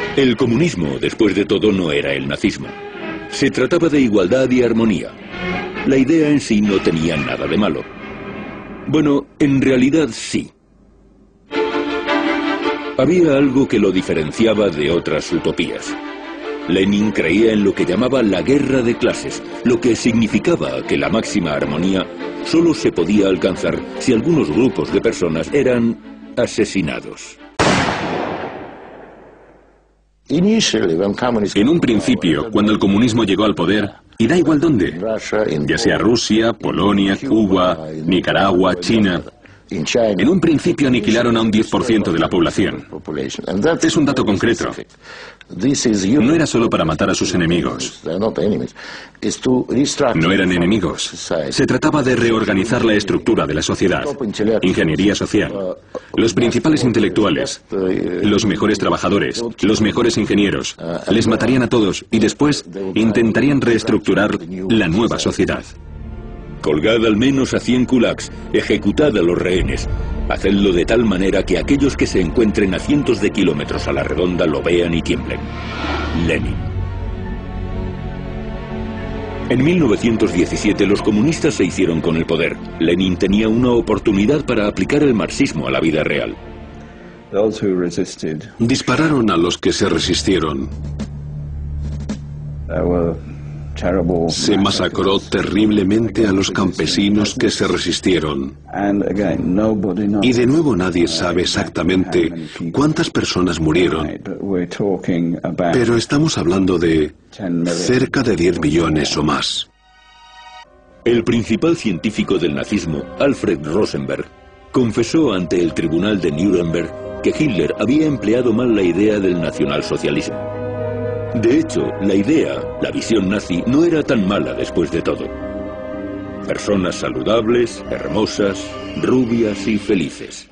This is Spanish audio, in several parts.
El comunismo, después de todo, no era el nazismo. Se trataba de igualdad y armonía. La idea en sí no tenía nada de malo. Bueno, en realidad sí. Había algo que lo diferenciaba de otras utopías. Lenin creía en lo que llamaba la guerra de clases, lo que significaba que la máxima armonía solo se podía alcanzar si algunos grupos de personas eran asesinados. En un principio, cuando el comunismo llegó al poder, y da igual dónde, ya sea Rusia, Polonia, Cuba, Nicaragua, China, en un principio aniquilaron a un 10% de la población. Es un dato concreto. No era solo para matar a sus enemigos. No eran enemigos. Se trataba de reorganizar la estructura de la sociedad. Ingeniería social. Los principales intelectuales, los mejores trabajadores, los mejores ingenieros, les matarían a todos y después intentarían reestructurar la nueva sociedad. Colgad al menos a 100 kulaks, ejecutad a los rehenes. Hacedlo de tal manera que aquellos que se encuentren a cientos de kilómetros a la redonda lo vean y tiemblen. Lenin. En 1917 los comunistas se hicieron con el poder. Lenin tenía una oportunidad para aplicar el marxismo a la vida real. Dispararon a los que se resistieron. Se masacró terriblemente a los campesinos que se resistieron. Y de nuevo nadie sabe exactamente cuántas personas murieron. Pero estamos hablando de cerca de 10 millones o más. El principal científico del nazismo, Alfred Rosenberg, confesó ante el tribunal de Nuremberg que Hitler había empleado mal la idea del nacionalsocialismo. De hecho, la visión nazi, no era tan mala después de todo. Personas saludables, hermosas, rubias y felices.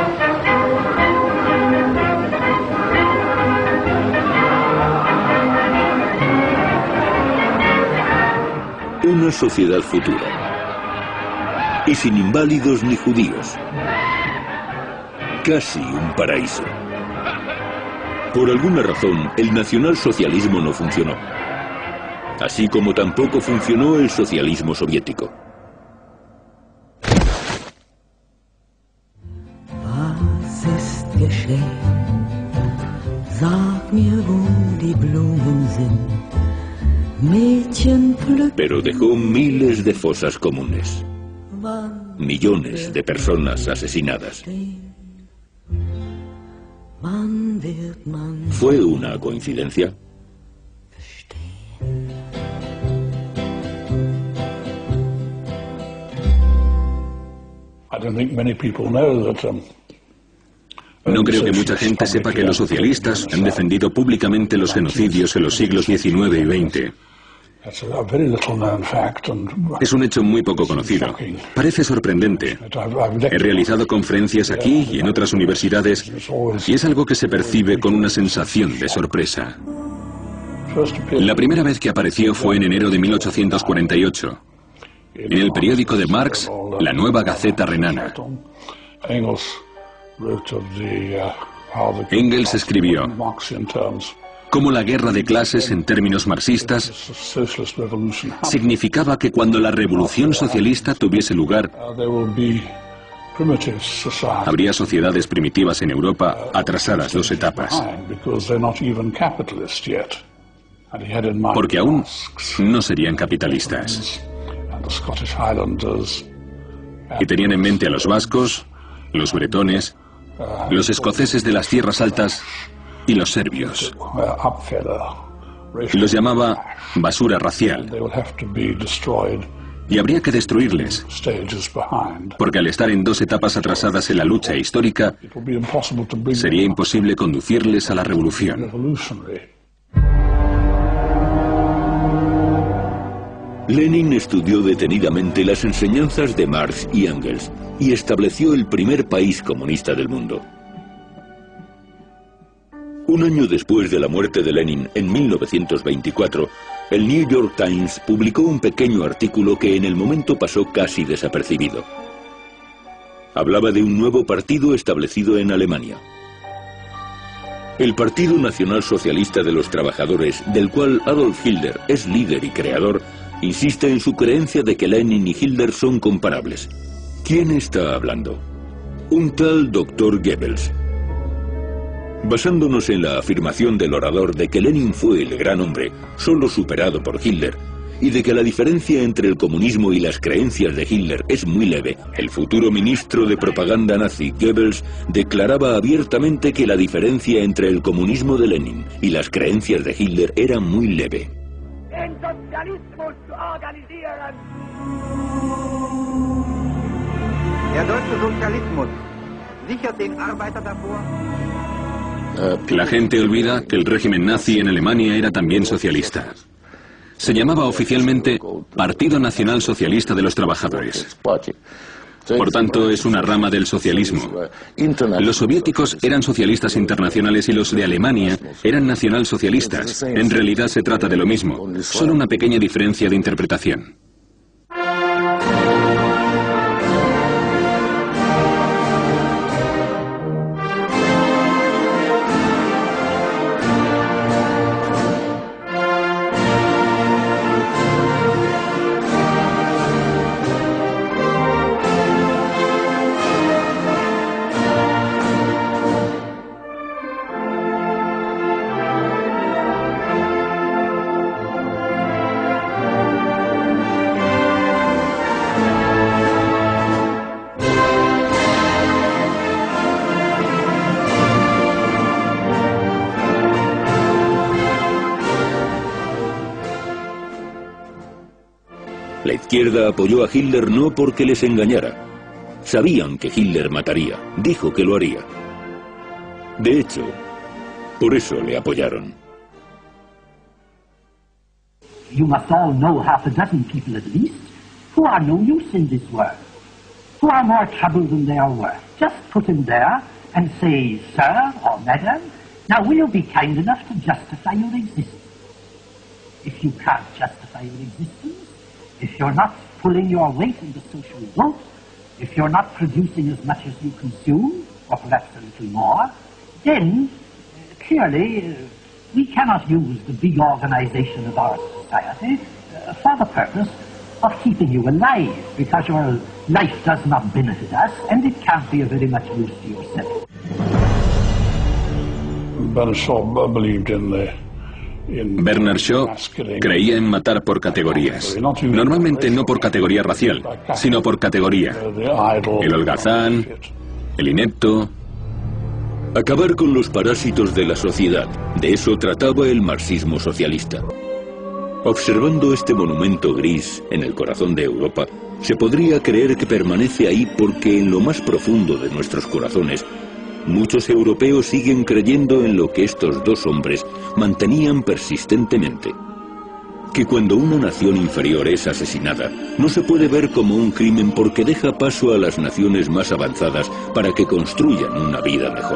Una sociedad futura. Y sin inválidos ni judíos. Casi un paraíso. Por alguna razón, el nacionalsocialismo no funcionó. Así como tampoco funcionó el socialismo soviético. Pero dejó miles de fosas comunes. Millones de personas asesinadas. ¿Fue una coincidencia? No creo que mucha gente sepa que los socialistas han defendido públicamente los genocidios en los siglos XIX y XX. Es un hecho muy poco conocido. Parece sorprendente. He realizado conferencias aquí y en otras universidades y es algo que se percibe con una sensación de sorpresa. La primera vez que apareció fue en enero de 1848, en el periódico de Marx, la Nueva Gaceta Renana. Engels escribió: cómo la guerra de clases, en términos marxistas, significaba que cuando la revolución socialista tuviese lugar, habría sociedades primitivas en Europa atrasadas 2 etapas. Porque aún no serían capitalistas. Y tenían en mente a los vascos, los bretones, los escoceses de las tierras altas y los serbios. Los llamaba basura racial. Y habría que destruirles, porque al estar en 2 etapas atrasadas en la lucha histórica, sería imposible conducirles a la revolución. Lenin estudió detenidamente las enseñanzas de Marx y Engels y estableció el primer país comunista del mundo. Un año después de la muerte de Lenin, en 1924, el New York Times publicó un pequeño artículo que en el momento pasó casi desapercibido. Hablaba de un nuevo partido establecido en Alemania. El Partido Nacional Socialista de los Trabajadores, del cual Adolf Hitler es líder y creador, insiste en su creencia de que Lenin y Hitler son comparables. ¿Quién está hablando? Un tal Dr. Goebbels. Basándonos en la afirmación del orador de que Lenin fue el gran hombre, solo superado por Hitler, y de que la diferencia entre el comunismo y las creencias de Hitler es muy leve, el futuro ministro de propaganda nazi Goebbels declaraba abiertamente que la diferencia entre el comunismo de Lenin y las creencias de Hitler era muy leve. La gente olvida que el régimen nazi en Alemania era también socialista. Se llamaba oficialmente Partido Nacional Socialista de los Trabajadores. Por tanto, es una rama del socialismo. Los soviéticos eran socialistas internacionales y los de Alemania eran nacionalsocialistas. En realidad se trata de lo mismo, solo una pequeña diferencia de interpretación. La izquierda apoyó a Hitler no porque les engañara. Sabían que Hitler mataría. Dijo que lo haría. De hecho, por eso le apoyaron. You must all know half a dozen people at least who are no use in this world, who are more trouble than they are worth. Just put him there and say, sir or madam, now will you be kind enough to justify your existence? If you can't justify your existence, if you're not pulling your weight in the social vote, if you're not producing as much as you consume, or perhaps a little more, then clearly we cannot use the big organization of our society for the purpose of keeping you alive, because your life does not benefit us, and it can't be of very much use to yourself. Bernard Shaw creía en matar por categorías. Normalmente no por categoría racial, sino por categoría. El holgazán, el inepto. Acabar con los parásitos de la sociedad. De eso trataba el marxismo socialista. Observando este monumento gris en el corazón de Europa, se podría creer que permanece ahí porque en lo más profundo de nuestros corazones, muchos europeos siguen creyendo en lo que estos dos hombres mantenían persistentemente. Que cuando una nación inferior es asesinada, no se puede ver como un crimen porque deja paso a las naciones más avanzadas para que construyan una vida mejor.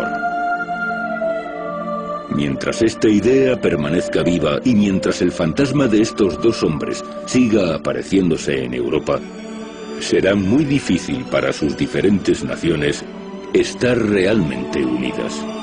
Mientras esta idea permanezca viva y mientras el fantasma de estos dos hombres siga apareciéndose en Europa, será muy difícil para sus diferentes naciones estar realmente unidas.